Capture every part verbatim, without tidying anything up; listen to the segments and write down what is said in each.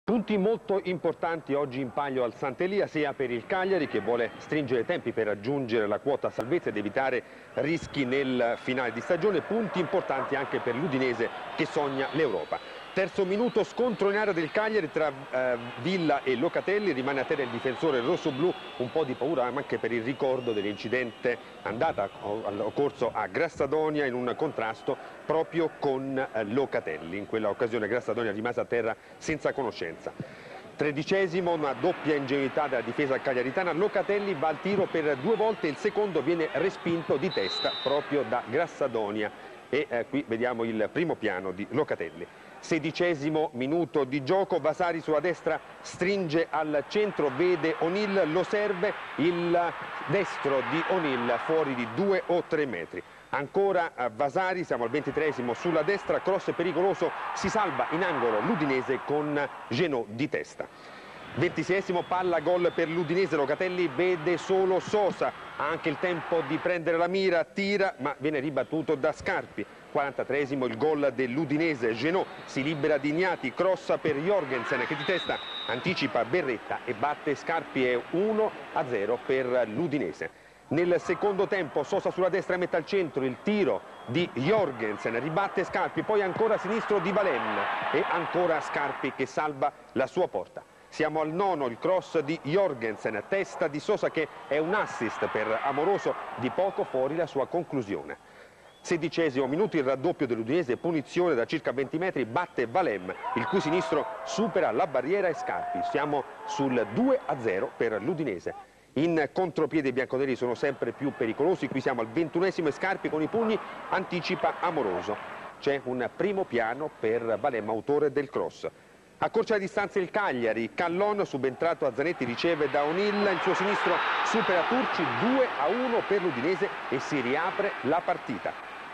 Punti molto importanti oggi in palio al Sant'Elia, sia per il Cagliari che vuole stringere i tempi per raggiungere la quota salvezza ed evitare rischi nel finale di stagione, punti importanti anche per l'Udinese che sogna l'Europa. Terzo minuto, scontro in area del Cagliari tra eh, Villa e Locatelli, rimane a terra il difensore rossoblu, un po' di paura anche per il ricordo dell'incidente andata occorso a Grassadonia in un contrasto proprio con eh, Locatelli. In quella occasione Grassadonia rimase a terra senza conoscenza. Tredicesimo, una doppia ingenuità della difesa cagliaritana, Locatelli va al tiro per due volte, il secondo viene respinto di testa proprio da Grassadonia e eh, qui vediamo il primo piano di Locatelli. Sedicesimo minuto di gioco, Vasari sulla destra stringe al centro, vede O'Neill, lo serve, il destro di O'Neill fuori di due o tre metri. Ancora Vasari, siamo al ventitreesimo sulla destra, cross pericoloso, si salva in angolo l'Udinese con Genot di testa. ventiseiesimo, palla gol per l'Udinese, Locatelli vede solo Sosa, ha anche il tempo di prendere la mira, tira ma viene ribattuto da Scarpi. quarantatreesimo, il gol dell'Udinese, Genot si libera di Ignati, crossa per Jorgensen che di testa anticipa Berretta e batte Scarpi, è uno a zero per l'Udinese. Nel secondo tempo Sosa sulla destra mette al centro, il tiro di Jorgensen, ribatte Scarpi, poi ancora a sinistro di Valem e ancora Scarpi che salva la sua porta. Siamo al nono, il cross di Jorgensen, testa di Sosa che è un assist per Amoroso, di poco fuori la sua conclusione. Sedicesimo minuto, il raddoppio dell'Udinese, punizione da circa venti metri, batte Valem, il cui sinistro supera la barriera e Scarpi. Siamo sul due a zero per l'Udinese. In contropiede i bianconeri sono sempre più pericolosi, qui siamo al ventunesimo e Scarpi con i pugni anticipa Amoroso. C'è un primo piano per Valem, autore del cross. Accorcia la distanza il Cagliari, Callon subentrato a Zanetti riceve da O'Neill, il suo sinistro supera Turci, due a uno per l'Udinese e si riapre la partita.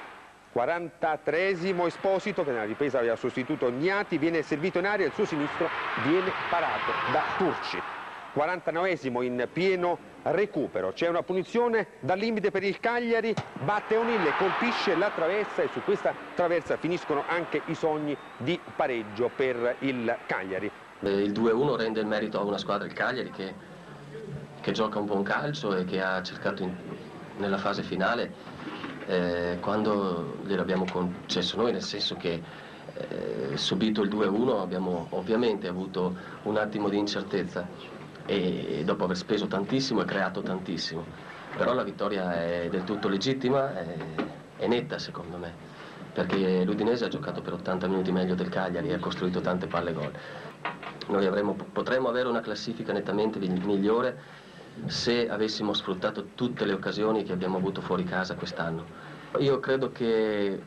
quarantatreesimo, Esposito che nella ripresa aveva sostituito Ignati, viene servito in aria, il suo sinistro viene parato da Turci. quarantanovesimo, in pieno recupero, c'è una punizione dal limite per il Cagliari, batte O'Neill, colpisce la traversa e su questa traversa finiscono anche i sogni di pareggio per il Cagliari. Il due a uno rende il merito a una squadra, il Cagliari, che, che gioca un buon calcio e che ha cercato in, nella fase finale, eh, quando gliel'abbiamo concesso noi, nel senso che eh, subito il due a uno abbiamo ovviamente avuto un attimo di incertezza e dopo aver speso tantissimo e creato tantissimo, però la vittoria è del tutto legittima e, e netta secondo me, perché l'Udinese ha giocato per ottanta minuti meglio del Cagliari e ha costruito tante palle gol. Noi avremmo, potremmo avere una classifica nettamente migliore se avessimo sfruttato tutte le occasioni che abbiamo avuto fuori casa quest'anno. Io credo che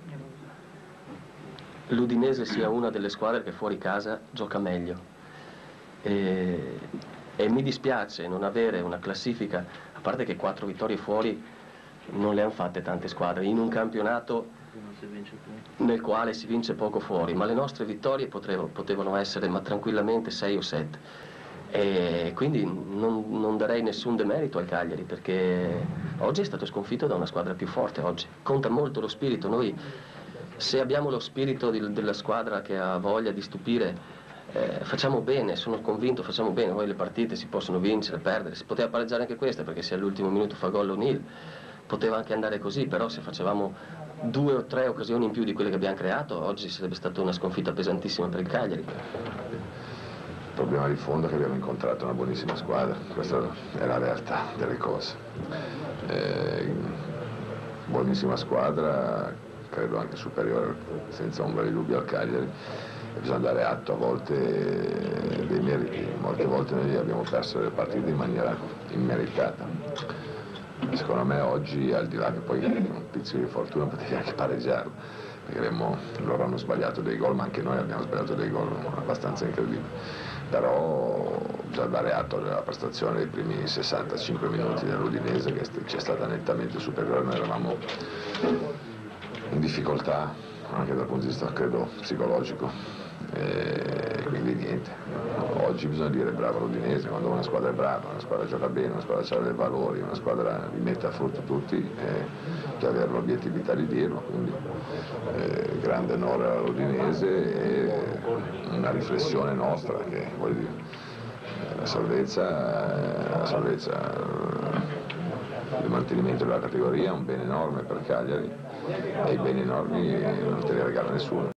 l'Udinese sia una delle squadre che fuori casa gioca meglio e, e mi dispiace non avere una classifica, a parte che quattro vittorie fuori non le hanno fatte tante squadre in un campionato nel quale si vince poco fuori, ma le nostre vittorie potevano, potevano essere ma tranquillamente sei o sette e quindi non, non darei nessun demerito al Cagliari, perché oggi è stato sconfitto da una squadra più forte. Oggi conta molto lo spirito. Noi, se abbiamo lo spirito di, della squadra che ha voglia di stupire, eh, facciamo bene, sono convinto, facciamo bene. Poi le partite si possono vincere, perdere, si poteva pareggiare anche questa, perché se all'ultimo minuto fa gol O'Neill poteva anche andare così, però se facevamo due o tre occasioni in più di quelle che abbiamo creato, oggi sarebbe stata una sconfitta pesantissima per il Cagliari. Il problema di fondo è che abbiamo incontrato una buonissima squadra, questa è la realtà delle cose. Eh, buonissima squadra, credo anche superiore senza ombra di dubbio al Cagliari, e bisogna dare atto a volte dei meriti, molte volte noi abbiamo perso le partite in maniera immeritata. Secondo me oggi, al di là che poi un pizzico di fortuna potevi anche pareggiarlo, perché abbiamo, loro hanno sbagliato dei gol, ma anche noi abbiamo sbagliato dei gol abbastanza incredibili. Però bisogna dare atto della prestazione dei primi sessantacinque minuti dell'Udinese, che ci è stata nettamente superiore. Noi eravamo in difficoltà anche dal punto di vista, credo, psicologico, e quindi niente. Oggi oggi bisogna dire bravo l'Udinese, quando una squadra è brava, una squadra gioca bene, una squadra ha dei valori, una squadra li mette a frutto tutti, eh, che avere l'obiettività di dirlo, quindi eh, grande onore all'Udinese e una riflessione nostra che voglio dire, la salvezza, la salvezza, il mantenimento della categoria è un bene enorme per Cagliari e i beni enormi non te li regala nessuno.